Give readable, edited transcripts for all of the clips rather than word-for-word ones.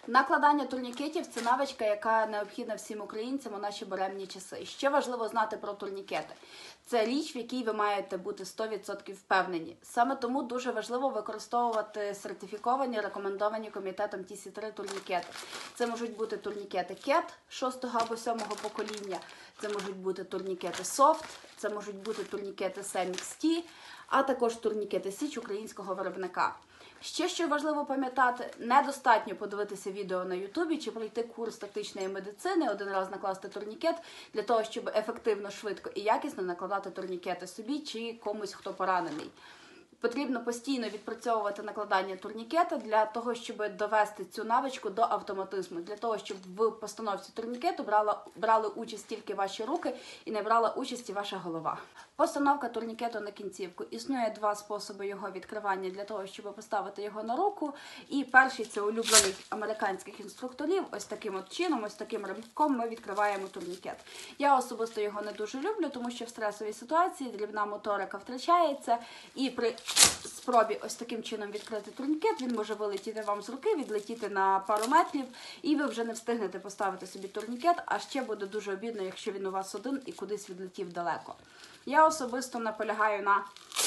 Накладання турнікетів – це навичка, яка необхідна всім українцям у наші буремні часи. Ще важливо знати про турнікети. Це річ, в якій ви маєте бути 100% впевнені. Саме тому дуже важливо використовувати сертифіковані, рекомендовані комітетом TC3 турнікети. Це можуть бути турнікети CAT 6 або 7 покоління, це можуть бути турнікети SOFT, це можуть бути турнікети SEMIX-T, а також турнікети Січ українського виробника. Ще що важливо пам'ятати, недостатньо подивитися відео на ютубі чи пройти курс тактичної медицини, один раз накласти турнікет, для того, щоб ефективно, швидко і якісно накладати турнікети собі чи комусь, хто поранений. Потрібно постійно відпрацьовувати накладання турнікета для того, щоб довести цю навичку до автоматизму, для того, щоб в постановці турнікету брали участь тільки ваші руки і не брала участі ваша голова. Постановка турнікету на кінцівку. Існує два способи його відкривання для того, щоб поставити його на руку. І перший – це улюблений американських інструкторів. Ось таким от чином, ось таким ривком ми відкриваємо турнікет. Я особисто його не дуже люблю, тому що в стресовій ситуації дрібна моторика втрачається, і при спробі ось таким чином відкрити турнікет, він може вилетіти вам з руки, відлетіти на пару метрів, і ви вже не встигнете поставити собі турнікет, а ще буде дуже обідно, якщо він у вас один і кудись відлетів далеко. Я особисто наполягаю на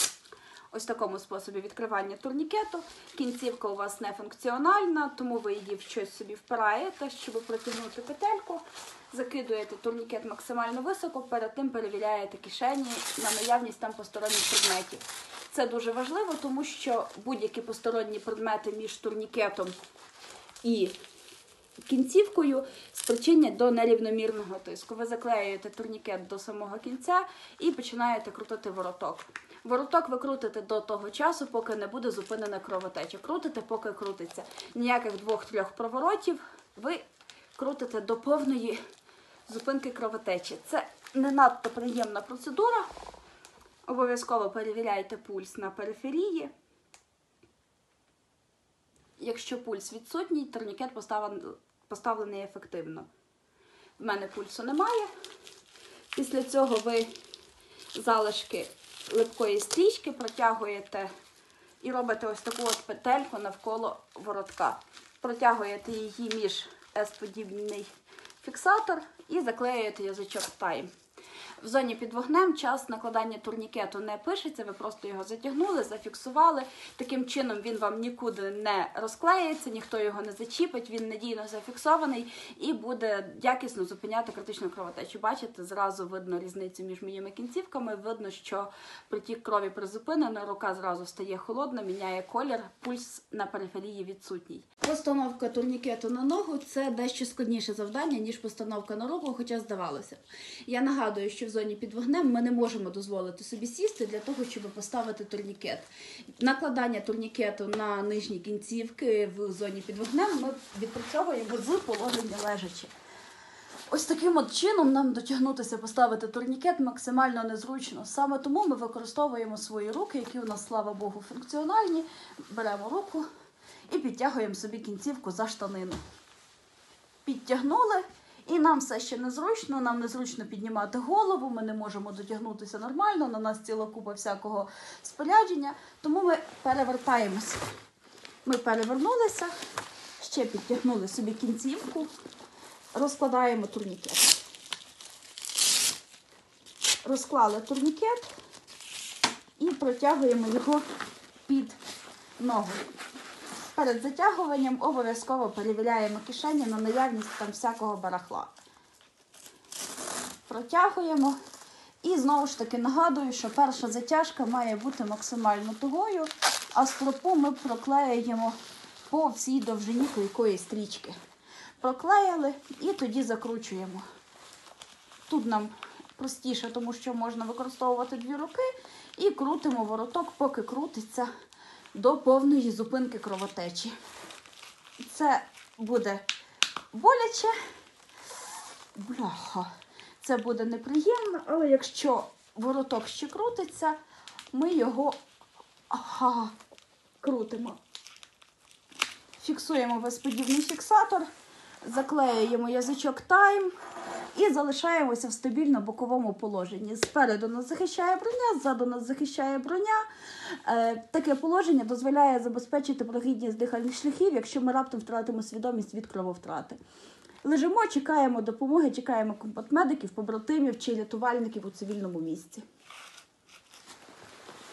ось такому способі відкривання турнікету. Кінцівка у вас не функціональна, тому ви її в щось собі впираєте, щоб протягнути петельку. Закидуєте турнікет максимально високо, перед тим перевіряєте кишені на наявність там посторонніх предметів. Це дуже важливо, тому що будь-які посторонні предмети між турнікетом і кінцівкою спричинять до нерівномірного тиску. Ви заклеюєте турнікет до самого кінця і починаєте крутити вороток. Вороток ви крутите до того часу, поки не буде зупинена кровотеча. Крутите, поки крутиться. Ніяких 2-3 проворотів. Ви крутите до повної зупинки кровотечі. Це не надто приємна процедура. Обов'язково перевіряйте пульс на периферії. Якщо пульс відсутній, турнікет поставлений ефективно. В мене пульсу немає. Після цього ви залишки липкої стрічки протягуєте і робите ось таку от петельку навколо воротка. Протягуєте її між S-подібний фіксатор і заклеюєте язичок Time. В зоні під вогнем час накладання турнікету не пишеться, ви просто його затягнули, зафіксували. Таким чином він вам нікуди не розклеїться, ніхто його не зачіпить, він надійно зафіксований і буде якісно зупиняти критичну кровотечу. Бачите, зразу видно різницю між моїми кінцівками, видно, що притік крові призупинено, рука зразу стає холодна, міняє колір, пульс на периферії відсутній. Постановка турнікету на ногу – це дещо складніше завдання, ніж постановка на руку, хоча здавалося б. Я нагадую, що в зоні під вогнем ми не можемо дозволити собі сісти для того, щоб поставити турнікет. Накладання турнікету на нижні кінцівки в зоні під вогнем ми відпрацьовуємо з положення лежачи. Ось таким от чином нам дотягнутися поставити турнікет максимально незручно. Саме тому ми використовуємо свої руки, які у нас, слава Богу, функціональні. Беремо руку і підтягуємо собі кінцівку за штанину. Підтягнули. І нам все ще незручно, нам незручно піднімати голову, ми не можемо дотягнутися нормально, на нас ціла купа всякого спорядження, тому ми перевертаємося. Ми перевернулися, ще підтягнули собі кінцівку, розкладаємо турнікет. Розклали турнікет і протягуємо його під ногу. Перед затягуванням обов'язково перевіряємо кишені на наявність там всякого барахла. Протягуємо. І знову ж таки нагадую, що перша затяжка має бути максимально тугою, а стропу ми проклеюємо по всій довжині клейкої стрічки. Проклеїли і тоді закручуємо. Тут нам простіше, тому що можна використовувати 2 руки і крутимо вороток, поки крутиться до повної зупинки кровотечі. Це буде боляче, бляха, це буде неприємно, але якщо вороток ще крутиться, ми його крутимо. Фіксуємо безподібний фіксатор, Заклеюємо язичок Time і залишаємося в стабільно боковому положенні. Спереду нас захищає броня, ззаду нас захищає броня. Таке положення дозволяє забезпечити прохідність дихальних шляхів, якщо ми раптом втратимо свідомість від крововтрати. Лежимо, чекаємо допомоги, чекаємо медиків, побратимів чи рятувальників у цивільному місці.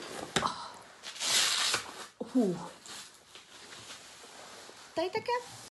Та й таке.